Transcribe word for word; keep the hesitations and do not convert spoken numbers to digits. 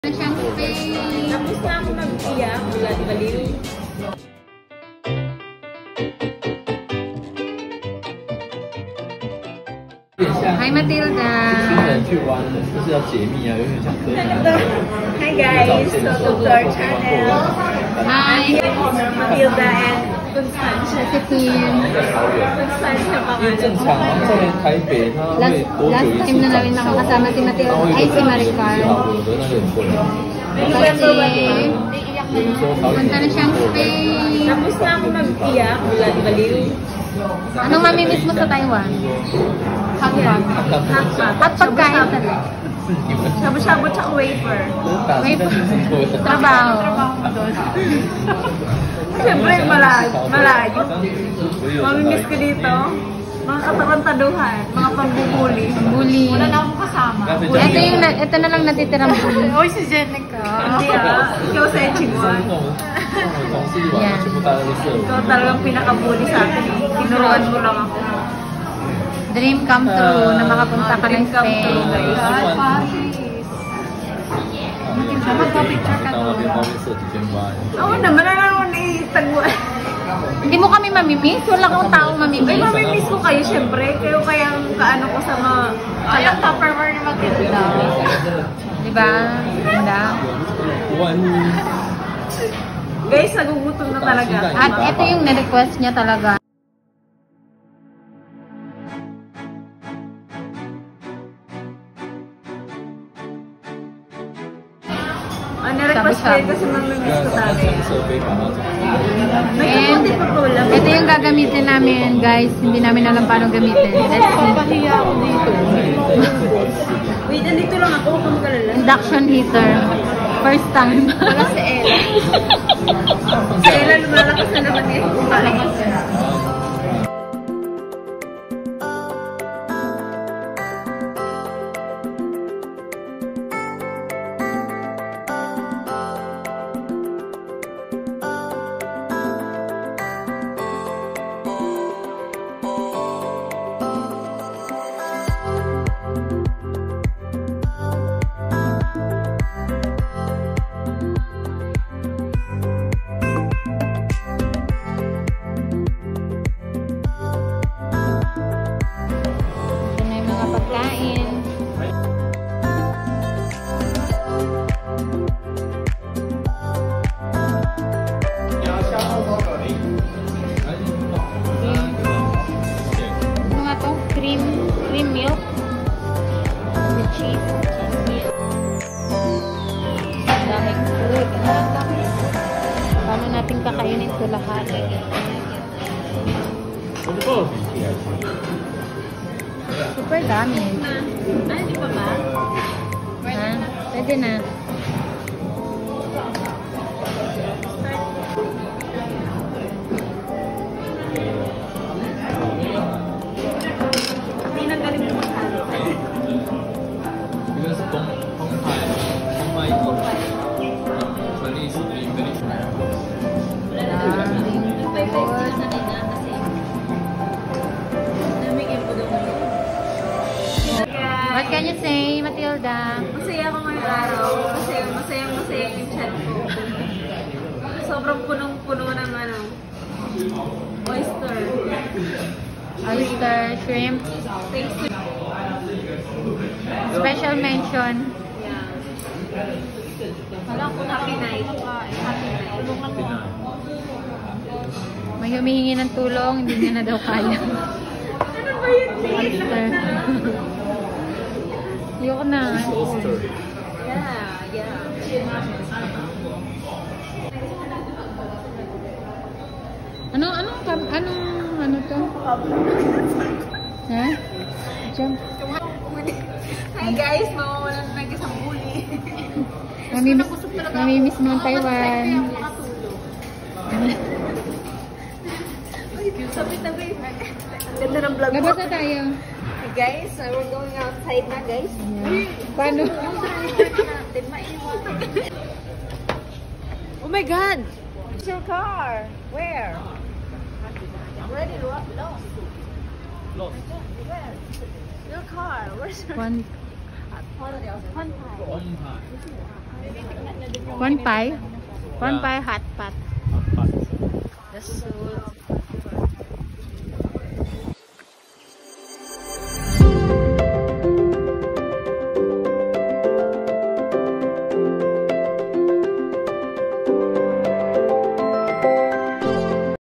Siyang space. Tapos na ako mag-iyak, wala di baliw. Hi Matilda. Hi guys, welcome to our channel. Hi. Matilda and Constantia. Si Kim. Constantia pangalan. Last, last time na namin nakakasama si Matilda. Ay, si Maricar. Kasi punta na siyang space. Tapos na ako mag-iyak, wala di baliw. Anong mamimiss mo sa Taiwan? Hotpot. Hotpot. At pagkain talaga. Shabu-shabu tsaka wafer. Wafer. Trabaho. Siyempre, malayo. malayo. Mamimiss ko dito. Mga katarantaduhan. Mga pambubuli. Bully. Wala na akong kasama. Ito, yung, ito na lang natitirang bully. Oy, si Jenica. Hindi ah. Ikaw sa Echingwan. Yan. Ikaw talagang pinaka-bully sa akin. Tinuruan mo lang ako. Dream come true na makapunta ka ng Spain. Magpa-picture ka doon. Oo naman, ano naman itagwan. Hindi mo kami mamimiss? Wala kang taong Ay, mamimiss? mamimiss ko kayo, syempre. Kayo kaya kaano ko sa mga... Ayaw tupperware na maganda. Diba? Ganda. Guys, nagugutom na talaga. At ito yung na-request niya talaga. Ang na-request ko yun kasi mamimiss ko talaga. May kaputi pa po lang. Ito yung gagamitin namin, guys. Hindi namin alam paano gamitin. Let's see. Pahiya ako dito. Wait, andito lang ako. Huwag kang magalala. Induction heater. First time. Wala si Ella. Si Ella, lumalakas na naman eh. Lumalakas na. Paano natin kakainin ito lahat? Super dami. Ay, di pa ba? Ha? Pwede na. Hindi nang galing mo masalo. What can you say, Matilda? Masaya ako ngayong araw. Masaya, masaya, masaya yung chat ko. Sobrang punong-puno ng ano, oyster. Oyster, shrimp. Thanks to... Special mention. Yeah. Wala ko happy night. Happy night. May humihingi ng tulong, hindi niya na daw kaya. Ano ba yun? Oyster. Ayoko na. Yeah, yeah. Ano, ano, anong, ano to? Ha? Jump. Hi guys, mawawalan na isang bully. Mamimiss, mamimiss mo ang Taiwan. Sabi-tabi. Ganda ng vlog mo. Labas na tayo. Hey guys, uh, we're going outside na guys. Yeah. Paano? Oh my God! It's your car. Where? Already lost. Lost. Where? Your car. Where's your One. One pie. One pie hot pot.